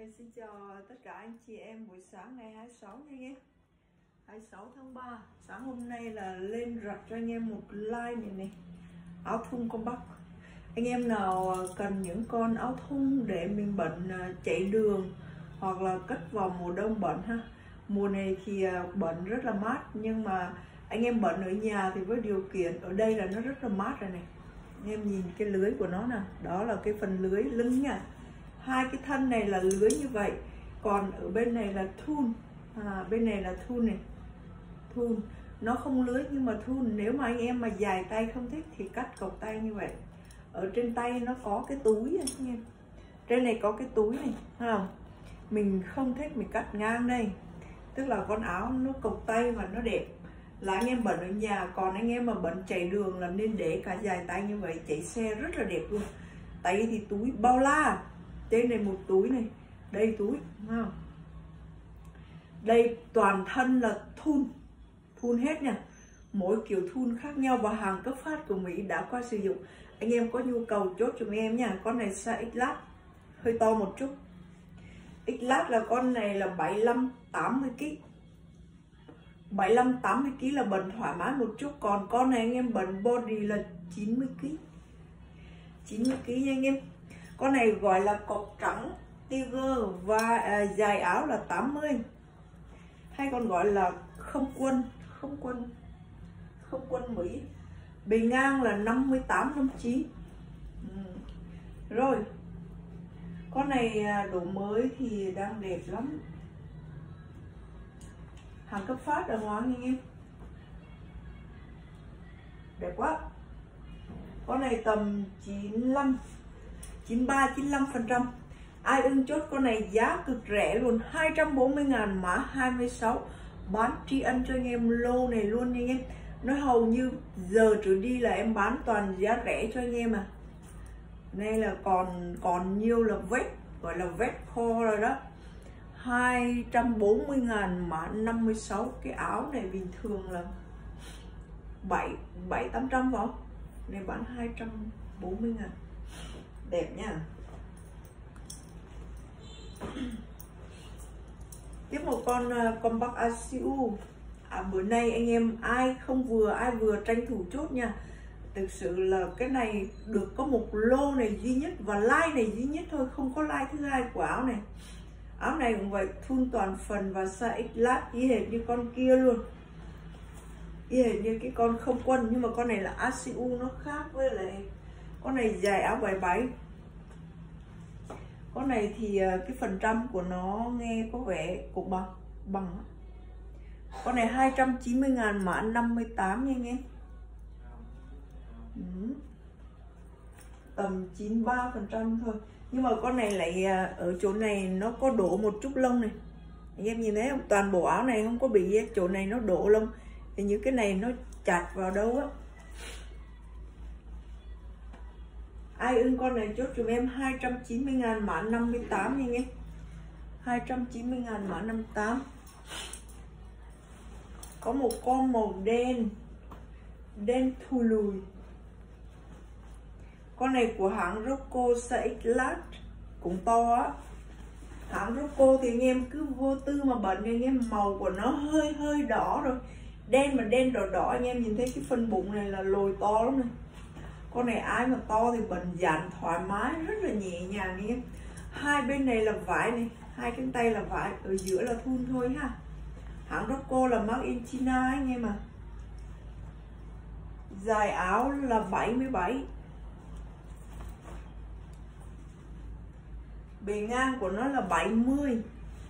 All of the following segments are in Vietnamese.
Em xin chào tất cả anh chị em buổi sáng ngày 26 nha anh em. 26 tháng 3. Sáng hôm nay là lên rặt cho anh em một like này áo thun compact. Anh em nào cần những con áo thun để mình bận chạy đường hoặc là cất vào mùa đông bận ha. Mùa này thì bận rất là mát, nhưng mà anh em bận ở nhà thì với điều kiện ở đây là nó rất là mát rồi này. Anh em nhìn cái lưới của nó nè, đó là cái phần lưới lưng nha. Hai cái thân này là lưới như vậy, còn ở bên này là thun, bên này là thun này, thun nó không lưới nhưng mà thun. Nếu mà anh em mà dài tay không thích thì cắt cộc tay như vậy. Ở trên tay nó có cái túi anh em, trên này có cái túi này, thấy không? Mình không thích mình cắt ngang đây, tức là con áo nó cộc tay và nó đẹp, là anh em bận ở nhà. Còn anh em mà bận chạy đường là nên để cả dài tay như vậy, chạy xe rất là đẹp luôn. Tay thì túi bao la, trên này một túi này, đây túi, thấy không? Đây toàn thân là thun, thun hết nha, mỗi kiểu thun khác nhau và hàng cấp phát của Mỹ đã qua sử dụng. Anh em có nhu cầu chốt cho em nha. Con này size XL, hơi to một chút. XL là con này là 75-80 kg. 75-80 kg là bận thoải mái một chút. Còn con này anh em bận body là 90 kg. 90 kg nha anh em. Con này gọi là cộc trắng Tiger và dài áo là 80, hay còn gọi là không quân Mỹ. Bề ngang là 58-59. Rồi con này độ mới thì đang đẹp lắm, hàng cấp phát ở ngoài anh em, đẹp quá. Con này tầm 93-95%. Ai ưng chốt con này giá cực rẻ luôn, 240.000 mã 26, bán tri ân cho anh em lô này luôn nha anh em. Nói hầu như giờ trở đi là em bán toàn giá rẻ cho anh em à. Đây là còn nhiều là vết, gọi là vết kho rồi đó. 240.000 mã 56. Cái áo này bình thường là 700-800 phải không? Này bán 240.000, đẹp nha. Tiếp một con compact ACU. Bữa nay anh em ai vừa tranh thủ chốt nha. Thực sự là cái này được có một lô này duy nhất và like này duy nhất thôi, không có like thứ hai của áo này. Áo này cũng vậy, thun toàn phần và size XL, y hệt như con kia luôn, y hệt như cái con không quân, nhưng mà con này là ACU, nó khác với lại con này dài áo 77. Con này thì cái phần trăm của nó nghe có vẻ cũng bằng. Con này 290.000 mã 58 nha anh em. Tầm 93% thôi. Nhưng mà con này lại ở chỗ này nó có đổ một chút lông này. Anh em nhìn thấy không? Toàn bộ áo này không có bị chỗ này nó đổ lông. Thì như cái này nó chặt vào đâu á. Ai ưng con này chốt cho em 290.000 mã 58 nha anh em. 290.000 mã 58. Có một con màu đen thui lùi. Con này của hãng Rocco size XL, cũng to á. Hãng Rocco thì anh em cứ vô tư mà bận, anh em màu của nó hơi đỏ rồi, đen mà đen đỏ anh em nhìn thấy cái phần bụng này là lồi to lắm này. Con này ai mà to thì bận dàn thoải mái, rất là nhẹ nhàng anh em. Hai bên này là vải này, hai cánh tay là vải, ở giữa là thun thôi ha. Hãng Rocco là made in China anh em à. Dài áo là 77, bề ngang của nó là 70,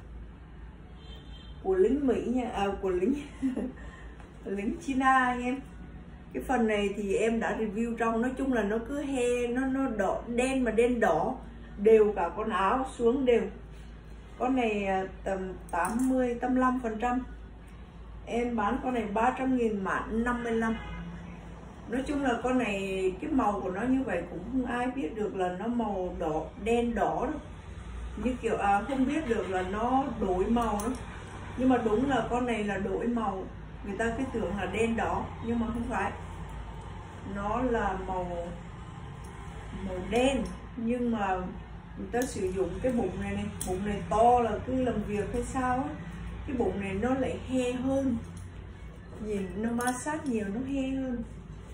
của lính Mỹ nha, của lính China anh em. Cái phần này thì em đã review trong, nói chung là nó cứ nó đỏ, đen mà đen đỏ đều cả con áo xuống đều. Con này tầm 80-85%. Em bán con này 300.000 mã 55. Nói chung là con này cái màu của nó như vậy cũng không ai biết được là nó màu đỏ, đen đỏ đâu. Như kiểu không biết được là nó đổi màu đó. Nhưng mà đúng là con này là đổi màu. Người ta cứ tưởng là đen đỏ nhưng mà không phải. Nó là màu đen nhưng mà người ta sử dụng cái bụng này này, bụng này to là cứ làm việc hay sao á, cái bụng này nó lại he hơn, nhìn nó ma sát nhiều nó he hơn.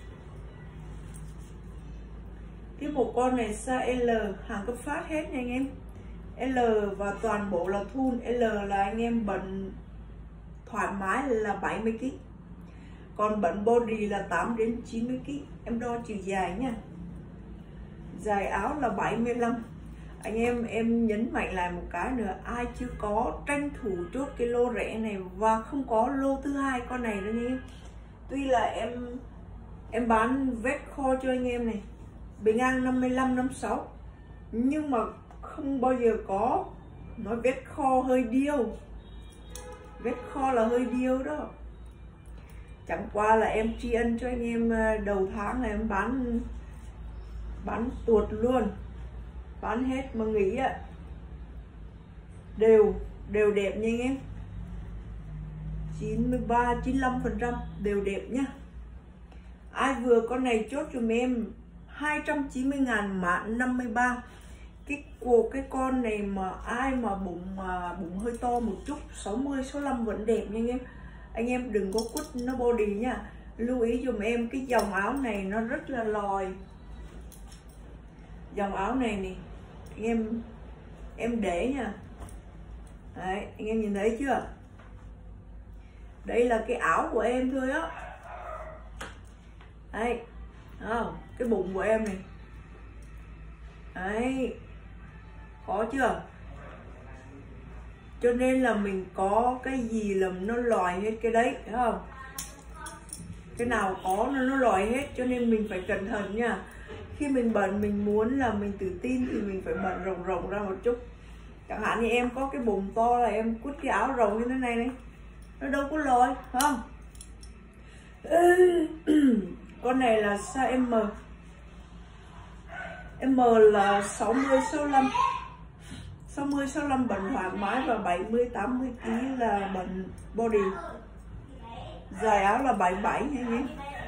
Cái bộ con này size L, hàng cấp phát hết nha anh em. L và toàn bộ là thun. L là anh em bận thoải mái là 70 kg, còn bận body là 8 đến 90 kg. Em đo chiều dài nha. Dài áo là 75. Anh em nhấn mạnh lại một cái nữa, ai chưa có tranh thủ chốt cái lô rẻ này và không có lô thứ hai con này nữa nha. Tuy là em bán vest kho cho anh em này, bề ngang 55 56, nhưng mà không bao giờ có nói vest kho hơi điêu. Vest kho là hơi điêu đó. Chẳng qua là em tri ân cho anh em đầu tháng là em bán tuột luôn, bán hết mà nghĩ á đều đẹp nha anh em. 93-95% đều đẹp nhá. Ai vừa con này chốt giùm em 290.000 mã 53. Cái con này mà ai mà bụng hơi to một chút 60 65 vẫn đẹp nha anh em. Anh em đừng có quất nó body nha. Lưu ý giùm em cái dòng áo này nó rất là lòi. Dòng áo này nè anh em để nha. Đấy, anh em nhìn thấy chưa? Đây là cái áo của em thôi á. Đây, cái bụng của em này. Đấy, có chưa? Cho nên là mình có cái gì là nó lòi hết cái đấy, thấy không? Cái nào có nó lòi hết, cho nên mình phải cẩn thận nha. Khi mình bận, mình muốn là mình tự tin thì mình phải bận rộng ra một chút. Chẳng hạn như em có cái bụng to là em quất cái áo rộng như thế này này, nó đâu có lòi, phải không? Con này là size M. M là 60-65. 60-65 bận thoải mái và 70-80 kg là bận body. Dài áo là 77 nha anh em.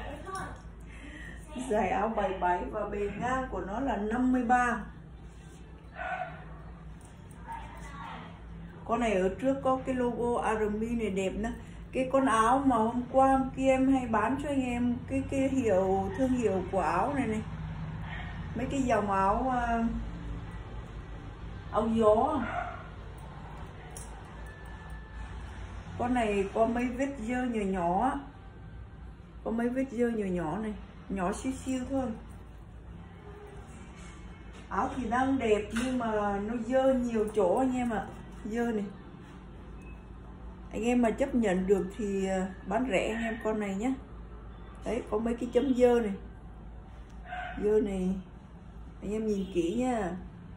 Dài áo 77 và bề ngang của nó là 53. Con này ở trước có cái logo Army này đẹp nữa. Cái con áo mà hôm qua kia em hay bán cho anh em cái thương hiệu của áo này này. Mấy cái dòng áo gió. Con này có mấy vết dơ nhỏ. Có mấy vết dơ nhỏ này, nhỏ xíu thôi. Áo thì đang đẹp nhưng mà nó dơ nhiều chỗ anh em ạ. Dơ này. Anh em mà chấp nhận được thì bán rẻ anh em con này nhé. Đấy, có mấy cái chấm dơ này. Dơ này anh em nhìn kỹ nha.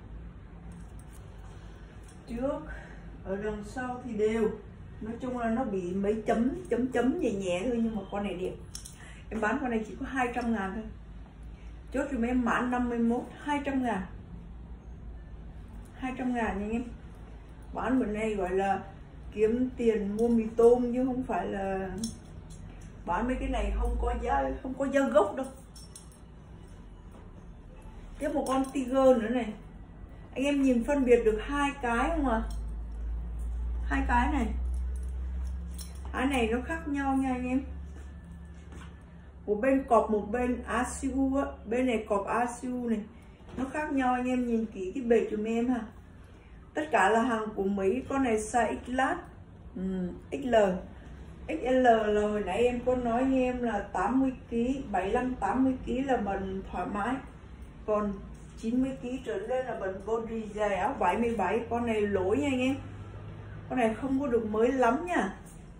Trước ở đằng sau thì đều, nói chung là nó bị mấy chấm nhẹ nhẹ thôi, nhưng mà con này đẹp. Em bán con này chỉ có 200.000 thôi. Chốt cho em mã 51, 200.000. 200.000 nha anh em. Bán bữa nay gọi là kiếm tiền mua mì tôm chứ không phải là bán mấy cái này không có giá gốc đâu. Tiếp một con tiger nữa này. Anh em nhìn phân biệt được hai cái không ạ? Hai cái này. Cái này nó khác nhau nha anh em. Một bên cọp, một bên ASIU á. Bên này cọp ASIU này. Nó khác nhau, anh em nhìn kỹ cái bệt cho em ha. Tất cả là hàng của Mỹ. Con này size XL. XL. XL là hồi nãy em có nói với em là 80kg, 75-80kg là bận thoải mái. Còn 90kg trở lên là bận body. Dài áo 77. Con này lỗi nha anh em. Con này không có được mới lắm nha.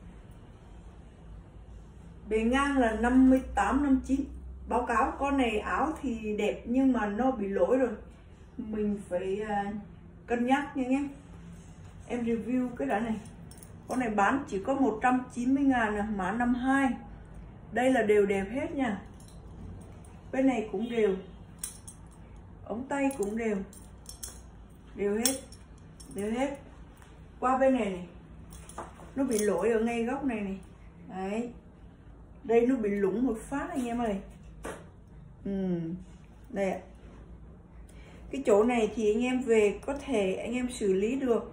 Bề ngang là 58-59. Báo cáo con này áo thì đẹp nhưng mà nó bị lỗi rồi. Mình phải cân nhắc nha anh em. Em review cái đã này. Con này bán chỉ có 190.000 mã 52. Đây là đều đẹp hết nha. Bên này cũng đều. Ống tay cũng đều. Đều hết. Qua bên này này. Nó bị lỗi ở ngay góc này này. Đấy. Đây nó bị lủng một phát anh em ơi. Đây ạ. Cái chỗ này thì anh em về có thể anh em xử lý được,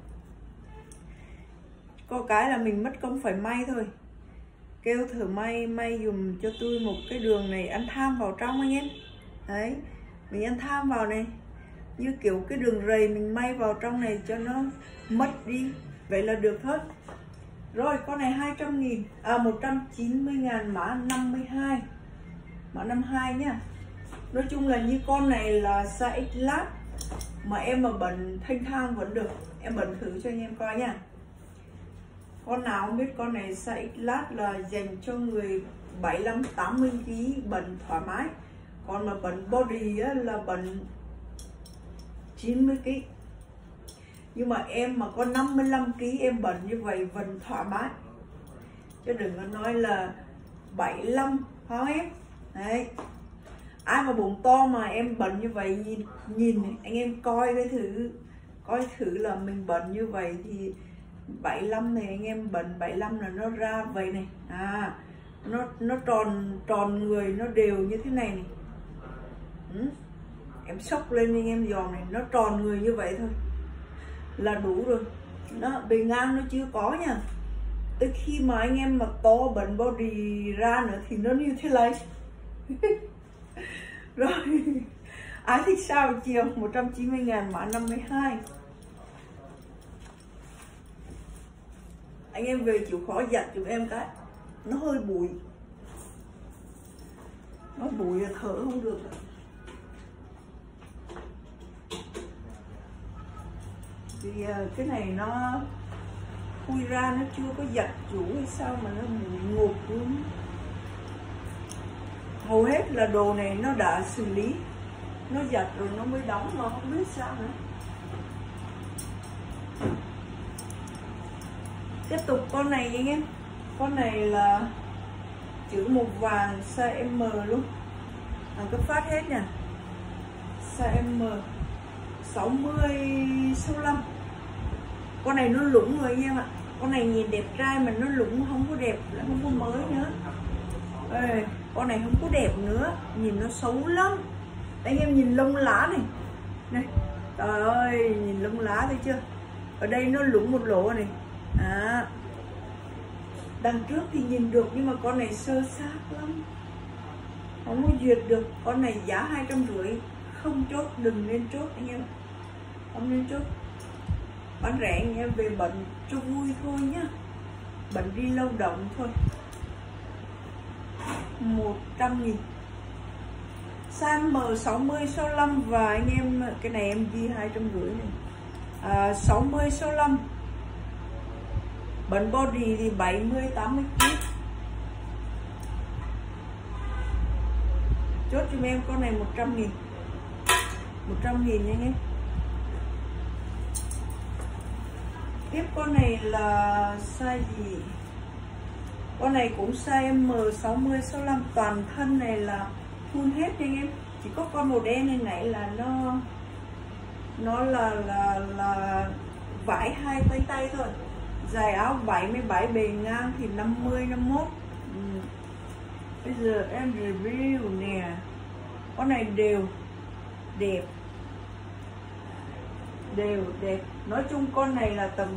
có cái là mình mất công phải may thôi. Kêu thợ may dùm cho tôi một cái đường này ăn tham vào trong anh em. Đấy, mình ăn tham vào này, như kiểu cái đường rầy mình may vào trong này cho nó mất đi. Vậy là được thôi. Rồi con này 200.000, 190.000 mã 52, mã 52 nhá. Nói chung là như con này là size X lát, mà em mà bận thanh thang vẫn được. Em bận thử cho anh em coi nha. Con nào không biết, con này size X lát là dành cho người 75-80 kg bận thoải mái. Còn mà bận body á, là bận 90 kg. Nhưng mà em mà có 55 kg em bận như vậy vẫn thoải mái, chứ đừng có nói là 75, phải không em? Đấy, ai mà bụng to mà em bận như vậy, nhìn anh em coi thử là mình bận như vậy thì 75 này anh em bận 75 là nó ra vậy này, nó tròn người, nó đều như thế này này. Em xốc lên anh em dòm này, nó tròn người như vậy thôi là đủ rồi. Nó bề ngang nó chưa có nha. Tới khi mà anh em mà to bận body ra nữa thì nó như thế này. Rồi, ai thích sao chiều 190.000 mã 52. Anh em về chịu khó giặt giùm em cái, nó hơi bụi, nó bụi là thở không được. Thì cái này nó khui ra nó chưa có giặt chủ hay sao mà nó ngột luôn. Hầu hết là đồ này nó đã xử lý, nó giặt rồi nó mới đóng mà không biết sao nữa. Tiếp tục con này anh em. Con này là chữ màu vàng size M luôn, hàng cấp phát hết nha. Size M 60-65. Con này nó lủng rồi anh em ạ. Con này nhìn đẹp trai mà nó lủng, không có đẹp, nó không có mới nữa. Ê, con này không có đẹp nữa, nhìn nó xấu lắm. Anh em nhìn lông lá này, này, trời ơi, nhìn lông lá thấy chưa? Ở đây nó lủng một lỗ này. Đằng trước thì nhìn được nhưng mà con này sơ sát lắm, không có duyệt được. Con này giá 250, không chốt, đừng nên chốt anh em, không nên chốt. Bán rẻ anh em về bận cho vui thôi nhá, bận đi lao động thôi. 100.000. Size M 60-65 và anh em cái này em ghi 250 này. 60-65. Bận body thì 70-80 kg. Chốt cho em con này 100.000. 100.000 nha anh em. Tiếp con này là size gì? Con này cũng size M 60-65, toàn thân này là full hết nha anh em. Chỉ có con màu đen này nãy là nó là vải hai tay thôi. Dài áo 77, bề ngang thì 50-51. Bây giờ em review nè. Con này đều đẹp, nói chung con này là tầm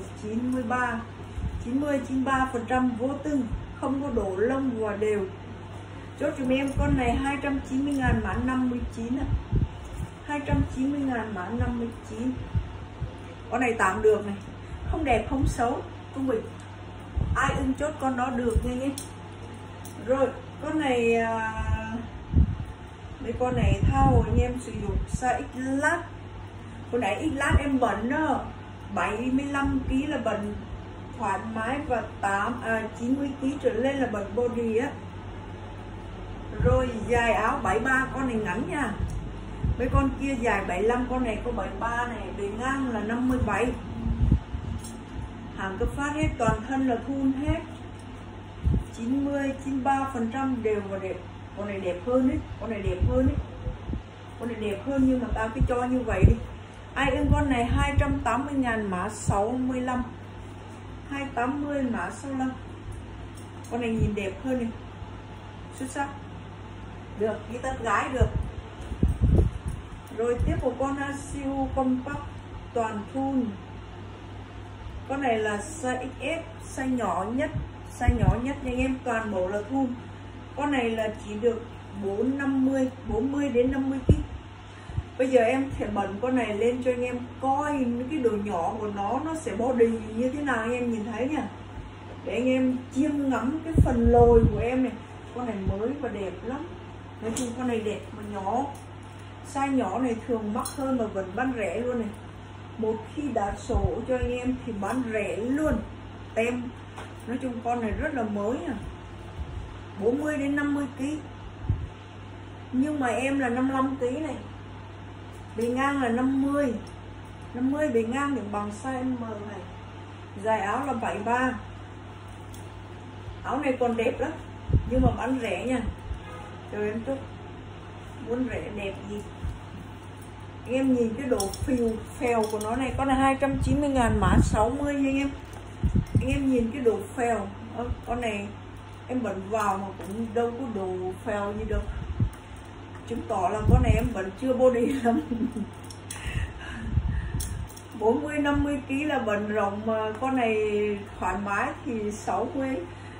90-93% vô tư, không có đổ lông và đều. Chốt cho em con này 290.000 mã 59 ạ. 290.000 mã 59. Con này tạm được này, không đẹp không xấu, trung bình. Ai ưng chốt con đó được nha nhé. Rồi con này mấy con này thao anh em sử dụng size X lát. Con này X lát em bận đó, 75 kg là bận thoải mái, và 90 kg trở lên là bận body á. Rồi dài áo 73, con này ngắn nha. Mấy con kia dài 75, con này có 73 này, bề ngang là 57. Hàng cấp phát hết, toàn thân là thun hết. 90-93% đều và đẹp. Con này đẹp hơn đấy, con này đẹp hơn đấy. Con này đẹp hơn nhưng mà tao cứ cho như vậy đi. Ai ưng con này 280.000 mã 65. 280 mã 65. Con này nhìn đẹp hơn này. Xuất sắc. Được, đi tất gái được. Rồi tiếp một con siêu compact toàn thun. Con này là size XS, size nhỏ nhất nha anh em, toàn bộ là thun. Con này là chỉ được 40 đến 50 kg. Bây giờ em sẽ bận con này lên cho anh em coi những cái độ nhỏ của nó sẽ body như thế nào anh em nhìn thấy nha, để anh em chiêm ngắm cái phần lồi của em này. Con này mới và đẹp lắm, nói chung con này đẹp mà nhỏ. Size nhỏ này thường mắc hơn mà vẫn bán rẻ luôn này. Một khi đã sổ cho anh em thì bán rẻ luôn tem. Nói chung con này rất là mới à, 40 đến 50 kg. Nhưng mà em là 55 kg này, bề ngang là 50, bề ngang được bằng size M này. Dài áo là 73. Áo này còn đẹp lắm nhưng mà bán rẻ nha. Trời em chúc muốn rẻ đẹp gì. Anh em nhìn cái độ phèo của nó này. Con này 290.000, mã 60 nha anh em. Anh em nhìn cái độ phèo. Con này em bận vào mà cũng đâu có độ phèo gì đâu, chứng tỏ là con này em vẫn chưa body lắm. 40-50 kg là bận rộng, mà con này thoải mái thì 60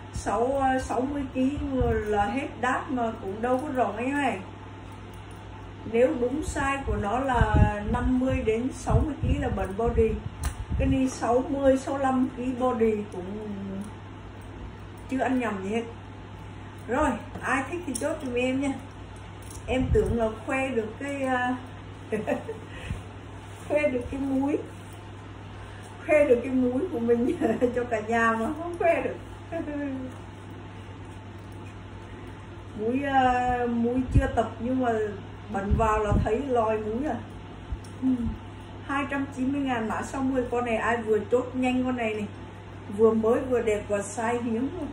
kg là hết đát mà cũng đâu có rộng anh này. Nếu đúng size của nó là 50 đến 60 kg là bận body. Cái này 60-65 kg body cũng chưa ăn nhầm gì hết. Rồi ai thích thì chốt cho em nha. Em tưởng là khoe được cái khoe được cái múi của mình cho cả nhà mà không khoe được. Múi chưa tập nhưng mà bận vào là thấy lòi múi à. 290.000, mã 60. Con này ai vừa chốt nhanh con này này, vừa mới vừa đẹp và size hiếm luôn.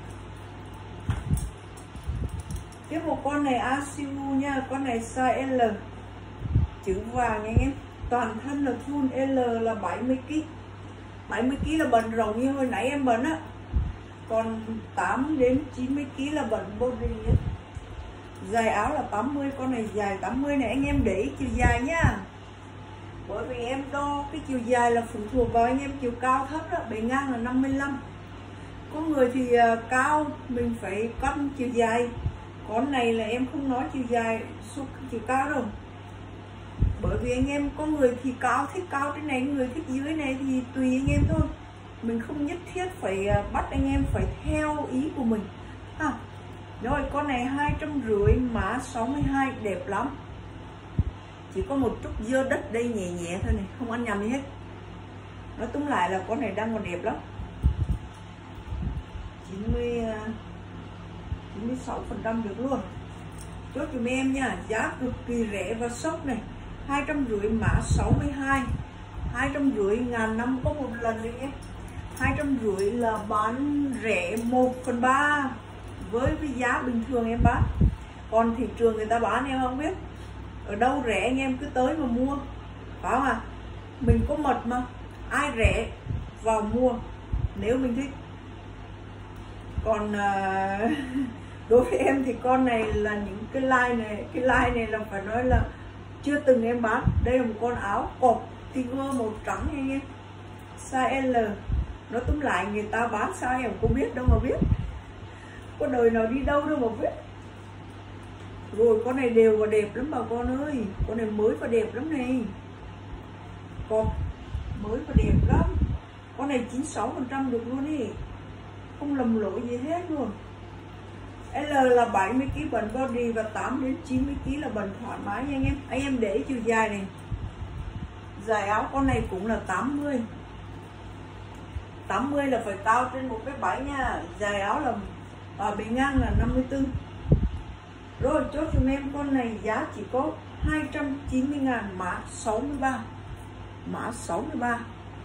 Tiếp một con này Asiu nha, con này size L, chữ vàng nha anh em. Toàn thân là thun, L là 70 kg. 70 kg là bận rộng như hồi nãy em bận á. Còn 8 đến 90 kg là bận body nhé. Dài áo là 80, con này dài 80 này anh em để ý chiều dài nha. Bởi vì em đo cái chiều dài là phụ thuộc vào anh em chiều cao thấp đó. Bề ngang là 55. Có người thì cao mình phải cân chiều dài. Con này là em không nói chiều dài suốt chiều cao đâu. Bởi vì anh em có người thì cao, thích cao trên này, người thích dưới này thì tùy anh em thôi. Mình không nhất thiết phải bắt anh em phải theo ý của mình ha. Rồi con này 250, mã 62, đẹp lắm. Chỉ có một chút dơ đất đây nhẹ nhẹ thôi này, không ăn nhầm gì hết. Nói túm lại là con này đang còn đẹp lắm. 96% được luôn. Chốt dùm em nha, giá cực kỳ rẻ và sốc này. 250, mã 62. 250.000 năm có một lần đấy nhé. 250 là bán rẻ 1/3 với cái giá bình thường em bán. Còn thị trường người ta bán em không biết ở đâu rẻ, anh em cứ tới mà mua, phải không à? Mình có mật mà, ai rẻ vào mua nếu mình thích. Còn đối với em thì con này là những cái line này là phải nói là chưa từng em bán. Đây là một con áo cộc tiger màu trắng anh em, size L. Nó túm lại người ta bán sao em không biết đâu mà biết, có đời nào đi đâu đâu mà biết. Rồi con này đều và đẹp lắm bà con ơi, con này mới và đẹp lắm này, cộc mới và đẹp lắm. Con này 96% được luôn ý, không lầm lỗi gì hết luôn. L là 70 kg bận body và 8 đến 90 kg là bận thoải mái nha anh em. Anh em để chiều dài này, dài áo con này cũng là 80. 80 là phải cao trên 1m7 nha. Dài áo là bề ngang là 54. Rồi chốt cho em con này giá chỉ có 290.000, mã 63. Mã 63.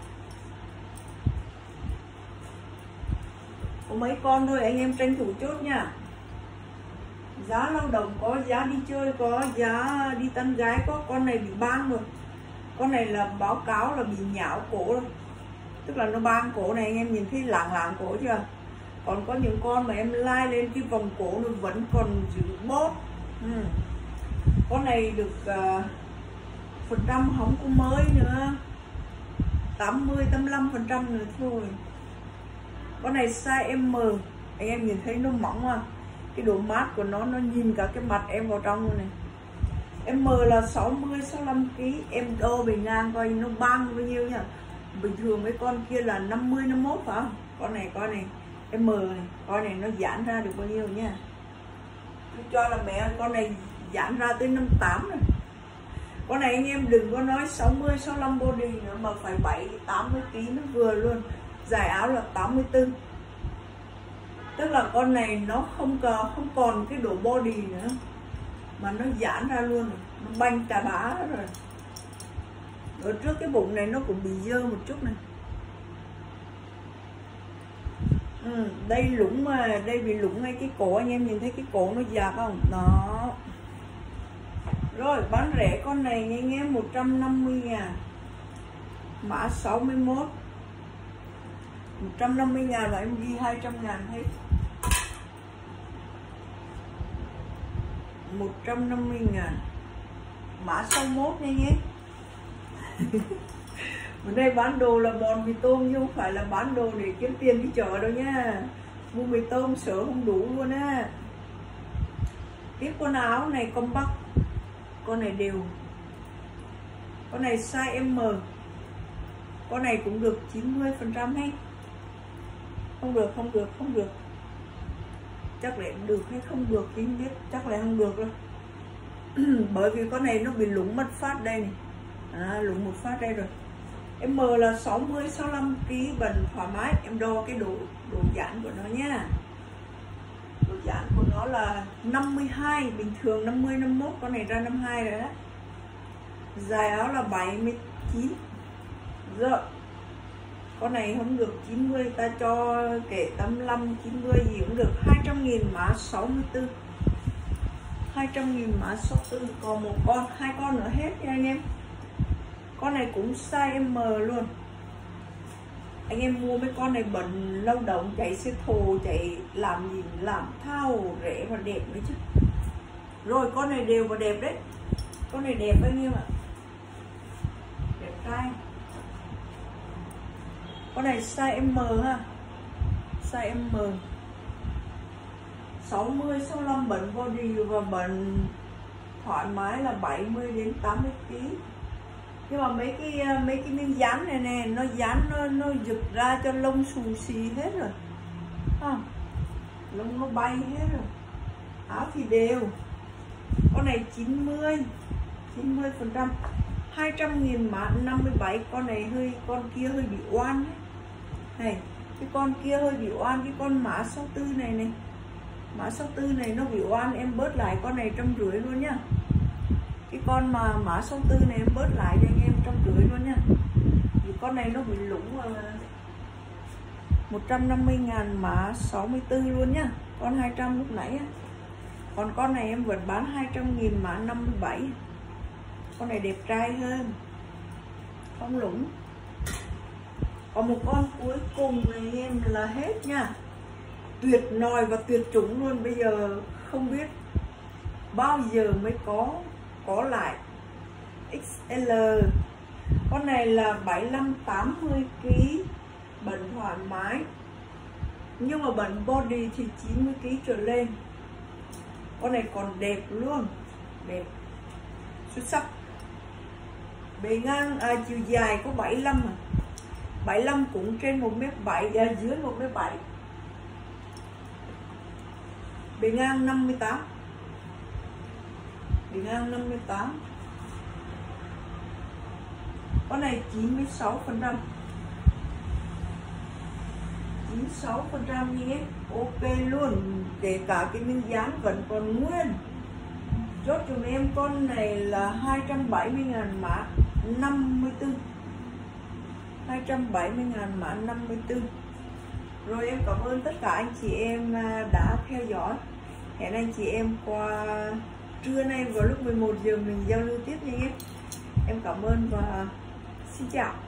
Có mấy con thôi anh em tranh thủ chốt nha. Giá lao động có, giá đi chơi có, giá đi tán gái có. Con này bị bang rồi. Con này là báo cáo là bị nhão cổ rồi, tức là nó bang cổ này, anh em nhìn thấy lạng cổ chưa? Còn có những con mà em lai lên cái vòng cổ nó vẫn còn giữ bóp. Con này được 1% không có mới nữa, 85% nữa thôi. Con này size M, anh em nhìn thấy nó mỏng mà cái độ mát của nó nhìn cả cái mặt em vào trong luôn này. M là 65 kg, em đo bề ngang coi nó băng bao nhiêu nhá. Bình thường mấy con kia là 51 phải không? Con này M này, con này nó giãn ra được bao nhiêu nha. Tôi cho là mẹ con này giãn ra tới 58 rồi. Con này anh em đừng có nói 65 body nữa mà phải 80 kg nó vừa luôn. Dài áo là 84. Tức là con này nó không còn cái độ body nữa mà nó giãn ra luôn rồi. Nó banh cà bá rồi. Ở trước cái bụng này nó cũng bị dơ một chút này. Đây lũng mà, đây bị lũng ngay cái cổ, anh em nhìn thấy cái cổ nó già không? Đó. Rồi bán rẻ con này nha anh em, 150.000. Mã 61. 150.000 và em ghi 200.000 hết. 150.000. Mã 61 nha anh em. Ở đây bán đồ là bòn mì tôm chứ không phải là bán đồ để kiếm tiền đi chợ đâu nha. Mua mì tôm sợ không đủ luôn á. Tiếp con áo này compact, con này đều, con này size M, con này cũng được 90% hay không được, chắc lại được hay không được thì không biết, chắc là không được đâu. Bởi vì con này nó bị lủng mất phát đây này, lủng một phát đây rồi. M là 65 kg bền thoải mái. Em đo cái độ giãn của nó nha. Độ giãn của nó là 52, bình thường 50 51, con này ra 52 rồi đó. Dài áo là 79. Rồi. Con này không được 90, ta cho kể 85 90 gì cũng được. 200.000 mã 64. 200.000 mã 64, còn một con, hai con nữa hết nha anh em. Con này cũng size M luôn. Anh em mua mấy con này bẩn lao động, chạy xe thồ, chạy làm gì làm thao, rẻ và đẹp đấy chứ. Rồi con này đều và đẹp đấy. Con này đẹp anh em ạ. Đẹp trai. Con này size M ha. Size M. 60 65 bẩn body và bẩn thoải mái là 70 đến 80 kg. Nhưng mà mấy cái miếng dán này nè, nó dán nó giật ra cho lông xù xì hết rồi. Lông nó bay hết rồi. Áo thì đều. Con này 90%. 200.000 mã 57. Con này con kia hơi bị oan ấy. Này, cái con kia hơi bị oan, cái con mã 64 này này. Mã 64 này nó bị oan, em bớt lại con này 150 luôn nhá. Cái con mà mã 64 này em bớt lại cho anh em 150 luôn nha. Vì con này nó bị lủng mà. 150.000 mã 64 luôn nhá. Con 200 lúc nãy á. Còn con này em vẫn bán 200.000 mã 57. Con này đẹp trai hơn, không lủng. Còn một con cuối cùng này em là hết nha. Tuyệt nòi và tuyệt chủng luôn. Bây giờ không biết bao giờ mới có lại XL. Con này là 75-80 kg, bẩn thoải mái. Nhưng mà bẩn body thì 90 kg trở lên. Con này còn đẹp luôn, đẹp xuất sắc. Bề ngang chiều dài có 75 à. 75 cũng trên 1m7, dưới 1m7. Bề ngang 58. Bề ngang 58. Con này 96%. 96% nhé. Ok luôn. Kể cả cái miếng dán vẫn còn nguyên. Chốt cho em con này là 270.000 mã 54. 270.000 mã 54. Rồi em cảm ơn tất cả anh chị em đã theo dõi. Hẹn anh chị em qua trưa nay vào lúc 11 giờ mình giao lưu tiếp nha em. Em cảm ơn và xin chào.